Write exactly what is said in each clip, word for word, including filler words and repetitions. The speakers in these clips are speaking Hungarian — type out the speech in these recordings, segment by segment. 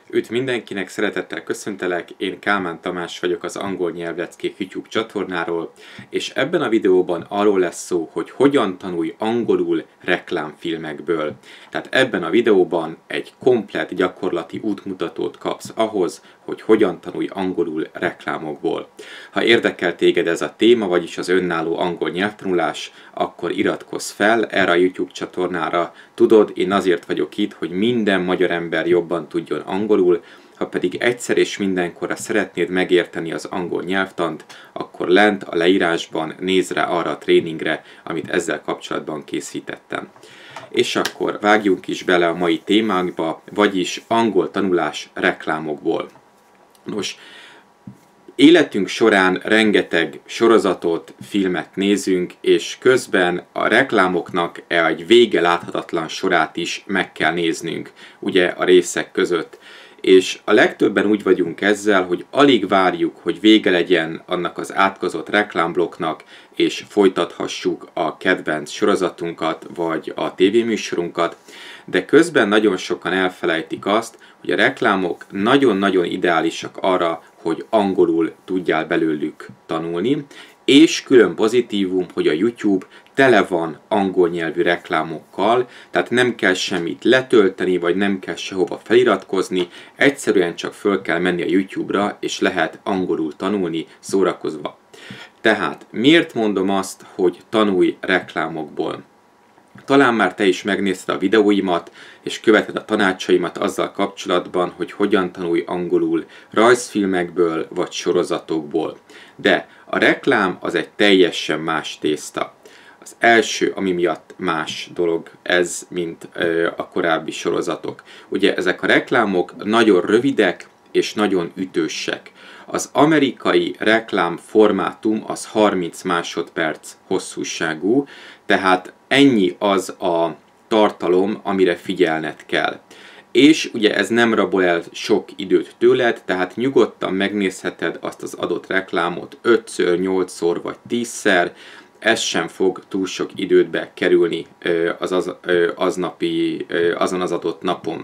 Üdv mindenkinek, szeretettel köszöntelek, én Kálmán Tamás vagyok az Angol Nyelvleckék YouTube csatornáról, és ebben a videóban arról lesz szó, hogy hogyan tanulj angolul reklámfilmekből. Tehát ebben a videóban egy komplett gyakorlati útmutatót kapsz ahhoz, hogy hogyan tanulj angolul reklámokból. Ha érdekel téged ez a téma, vagyis az önálló angol nyelvtanulás, akkor iratkozz fel erre a YouTube csatornára. Tudod, én azért vagyok itt, hogy minden magyar ember jobban tudjon angolul. Ha pedig egyszer és mindenkorra szeretnéd megérteni az angol nyelvtant, akkor lent a leírásban nézz rá arra a tréningre, amit ezzel kapcsolatban készítettem. És akkor vágjunk is bele a mai témánkba, vagyis angol tanulás reklámokból. Nos, életünk során rengeteg sorozatot, filmet nézünk, és közben a reklámoknak egy vége láthatatlan sorát is meg kell néznünk, ugye a részek között. És a legtöbben úgy vagyunk ezzel, hogy alig várjuk, hogy vége legyen annak az átkozott reklámblokknak, és folytathassuk a kedvenc sorozatunkat, vagy a tévéműsorunkat, de közben nagyon sokan elfelejtik azt, hogy a reklámok nagyon-nagyon ideálisak arra, hogy angolul tudjál belőlük tanulni, és külön pozitívum, hogy a YouTube tele van angol nyelvű reklámokkal, tehát nem kell semmit letölteni, vagy nem kell sehova feliratkozni, egyszerűen csak föl kell menni a YouTube-ra, és lehet angolul tanulni szórakozva. Tehát miért mondom azt, hogy tanulj reklámokból? Talán már te is megnézted a videóimat, és követed a tanácsaimat azzal kapcsolatban, hogy hogyan tanulj angolul rajzfilmekből vagy sorozatokból. De a reklám az egy teljesen más tészta. Az első, ami miatt más dolog ez, mint ö, a korábbi sorozatok. Ugye ezek a reklámok nagyon rövidek és nagyon ütősek. Az amerikai reklám formátum az harminc másodperc hosszúságú, tehát ennyi az a tartalom, amire figyelned kell. És ugye ez nem rabol el sok időt tőled, tehát nyugodtan megnézheted azt az adott reklámot ötször, nyolcszor vagy tízszer, ez sem fog túl sok idődbe kerülni az, az, aznapi, azon az adott napon.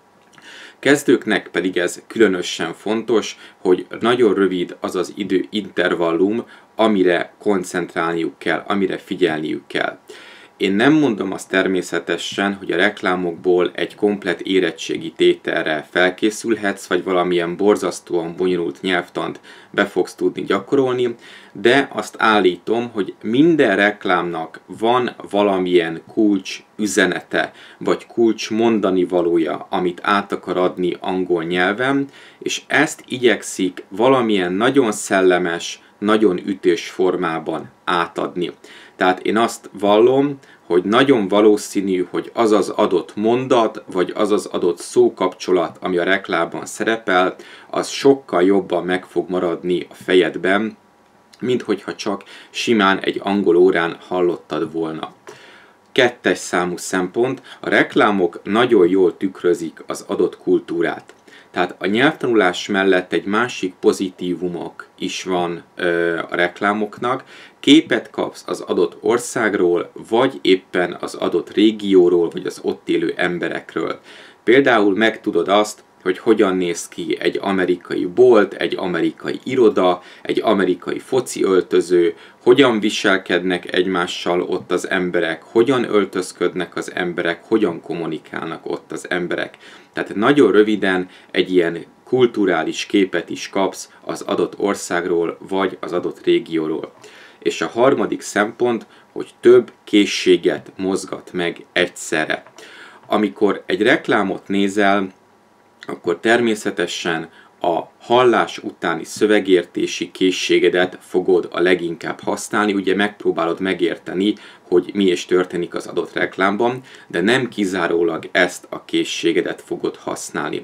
Kezdőknek pedig ez különösen fontos, hogy nagyon rövid az az időintervallum, amire koncentrálniuk kell, amire figyelniük kell. Én nem mondom azt természetesen, hogy a reklámokból egy komplett érettségi tételre felkészülhetsz, vagy valamilyen borzasztóan bonyolult nyelvtant be fogsz tudni gyakorolni, de azt állítom, hogy minden reklámnak van valamilyen kulcs üzenete, vagy kulcs mondani valója, amit át akar adni angol nyelven, és ezt igyekszik valamilyen nagyon szellemes, nagyon ütős formában átadni. Tehát én azt vallom, hogy nagyon valószínű, hogy az az adott mondat, vagy az az adott szókapcsolat, ami a reklámban szerepel, az sokkal jobban meg fog maradni a fejedben, mint hogyha csak simán egy angol órán hallottad volna. Kettes számú szempont, a reklámok nagyon jól tükrözik az adott kultúrát. Tehát a nyelvtanulás mellett egy másik pozitívumok is van ö, a reklámoknak. Képet kapsz az adott országról, vagy éppen az adott régióról, vagy az ott élő emberekről. Például megtudod azt, hogy hogyan néz ki egy amerikai bolt, egy amerikai iroda, egy amerikai foci öltöző, hogyan viselkednek egymással ott az emberek, hogyan öltözködnek az emberek, hogyan kommunikálnak ott az emberek. Tehát nagyon röviden egy ilyen kulturális képet is kapsz az adott országról, vagy az adott régióról. És a harmadik szempont, hogy több készséget mozgat meg egyszerre. Amikor egy reklámot nézel, akkor természetesen a hallás utáni szövegértési készségedet fogod a leginkább használni, ugye megpróbálod megérteni, hogy mi is történik az adott reklámban, de nem kizárólag ezt a készségedet fogod használni.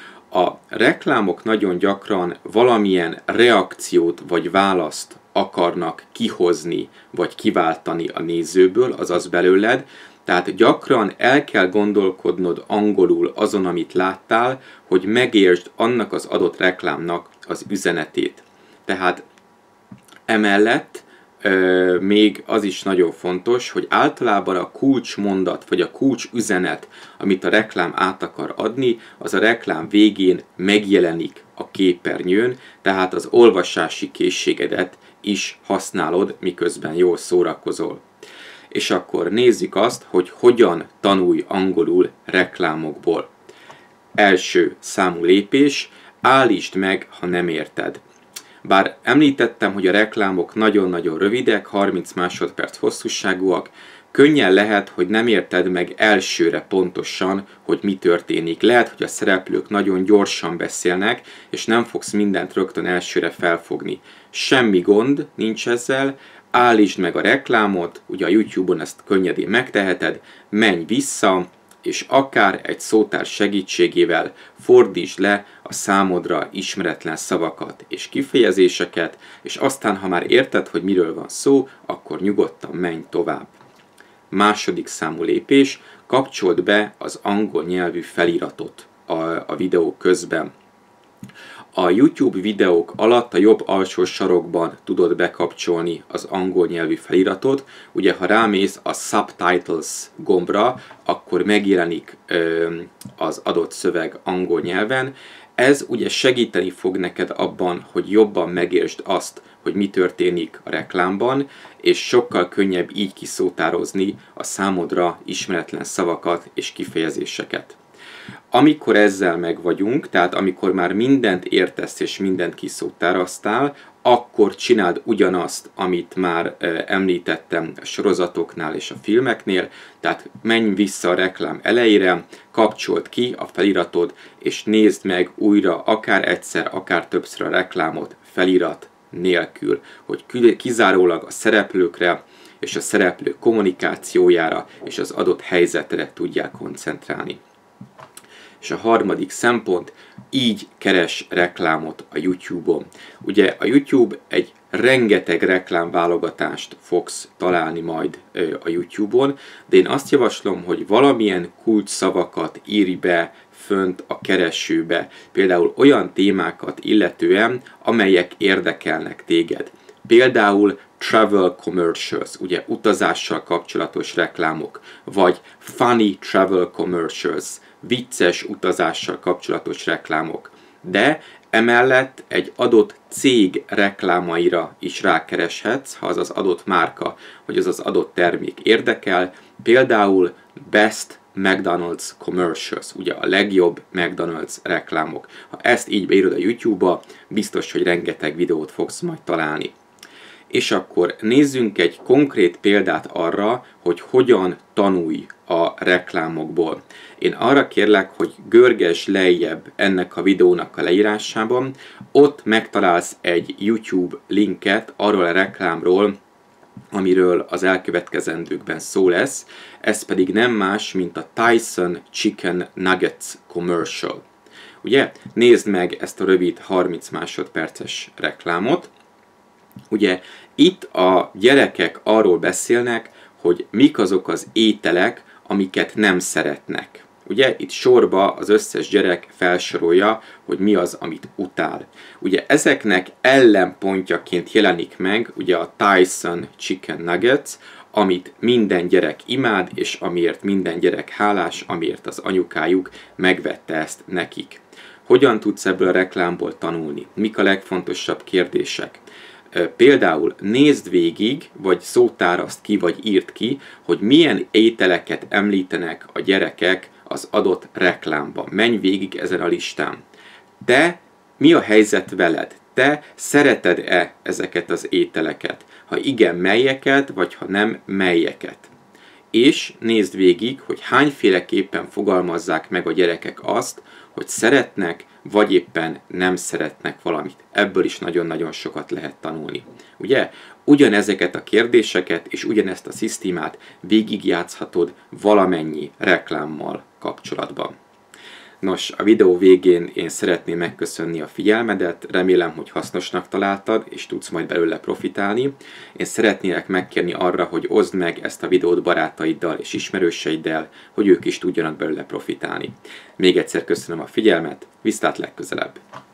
A reklámok nagyon gyakran valamilyen reakciót vagy választ akarnak kihozni, vagy kiváltani a nézőből, azaz belőled, tehát gyakran el kell gondolkodnod angolul azon, amit láttál, hogy megértsd annak az adott reklámnak az üzenetét. Tehát emellett euh, még az is nagyon fontos, hogy általában a kulcsmondat, vagy a kulcsüzenet, amit a reklám át akar adni, az a reklám végén megjelenik a képernyőn, tehát az olvasási készségedet is használod, miközben jól szórakozol. És akkor nézzük azt, hogy hogyan tanulj angolul reklámokból. Első számú lépés, állítsd meg, ha nem érted. Bár említettem, hogy a reklámok nagyon-nagyon rövidek, harminc másodperc hosszúságúak, könnyen lehet, hogy nem érted meg elsőre pontosan, hogy mi történik. Lehet, hogy a szereplők nagyon gyorsan beszélnek, és nem fogsz mindent rögtön elsőre felfogni. Semmi gond nincs ezzel, állítsd meg a reklámot, ugye a YouTube-on ezt könnyedén megteheted, menj vissza, és akár egy szótár segítségével fordítsd le a számodra ismeretlen szavakat és kifejezéseket, és aztán, ha már érted, hogy miről van szó, akkor nyugodtan menj tovább. Második számú lépés, kapcsold be az angol nyelvű feliratot a, a videó közben. A YouTube videók alatt a jobb alsó sarokban tudod bekapcsolni az angol nyelvű feliratot. Ugye, ha rámész a Subtitles gombra, akkor megjelenik ö, az adott szöveg angol nyelven. Ez ugye segíteni fog neked abban, hogy jobban megértsd azt, hogy mi történik a reklámban, és sokkal könnyebb így kiszótározni a számodra ismeretlen szavakat és kifejezéseket. Amikor ezzel meg vagyunk, tehát amikor már mindent értesz és mindent kiszótároztál, akkor csináld ugyanazt, amit már említettem a sorozatoknál és a filmeknél, tehát menj vissza a reklám elejére, kapcsold ki a feliratod, és nézd meg újra akár egyszer, akár többször a reklámot felirat nélkül, hogy kizárólag a szereplőkre és a szereplő kommunikációjára és az adott helyzetre tudják koncentrálni. És a harmadik szempont, így keres reklámot a YouTube-on. Ugye a YouTube egy rengeteg reklámválogatást fogsz találni majd a YouTube-on, de én azt javaslom, hogy valamilyen kulcsszavakat írj be fönt a keresőbe, például olyan témákat illetően, amelyek érdekelnek téged. Például travel commercials, ugye utazással kapcsolatos reklámok, vagy funny travel commercials, vicces utazással kapcsolatos reklámok. De emellett egy adott cég reklámaira is rákereshetsz, ha az az adott márka, vagy az az adott termék érdekel. Például Best McDonald's commercials, ugye a legjobb McDonald's reklámok. Ha ezt így beírod a YouTube-ba, biztos, hogy rengeteg videót fogsz majd találni. És akkor nézzünk egy konkrét példát arra, hogy hogyan tanulj a reklámokból. Én arra kérlek, hogy görgesd lejjebb ennek a videónak a leírásában, ott megtalálsz egy YouTube linket arról a reklámról, amiről az elkövetkezendőkben szó lesz, ez pedig nem más, mint a Tyson Chicken Nuggets commercial. Ugye, nézd meg ezt a rövid harminc másodperces reklámot. Ugye, itt a gyerekek arról beszélnek, hogy mik azok az ételek, amiket nem szeretnek. Ugye itt sorba az összes gyerek felsorolja, hogy mi az, amit utál. Ugye ezeknek ellenpontjaként jelenik meg ugye a Tyson Chicken Nuggets, amit minden gyerek imád, és amiért minden gyerek hálás, amiért az anyukájuk megvette ezt nekik. Hogyan tudsz ebből a reklámból tanulni? Mik a legfontosabb kérdések? Például nézd végig, vagy szótárazd ki, vagy írd ki, hogy milyen ételeket említenek a gyerekek az adott reklámban. Menj végig ezen a listán. Te, mi a helyzet veled? Te szereted-e ezeket az ételeket? Ha igen, melyeket, vagy ha nem, melyeket? És nézd végig, hogy hányféleképpen fogalmazzák meg a gyerekek azt, hogy szeretnek, vagy éppen nem szeretnek valamit. Ebből is nagyon-nagyon sokat lehet tanulni. Ugye? Ugyanezeket a kérdéseket és ugyanezt a szisztémát végigjátszhatod valamennyi reklámmal kapcsolatban. Nos, a videó végén én szeretném megköszönni a figyelmedet, remélem, hogy hasznosnak találtad, és tudsz majd belőle profitálni. Én szeretnélek megkérni arra, hogy oszd meg ezt a videót barátaiddal és ismerőseiddel, hogy ők is tudjanak belőle profitálni. Még egyszer köszönöm a figyelmet, viszlát legközelebb!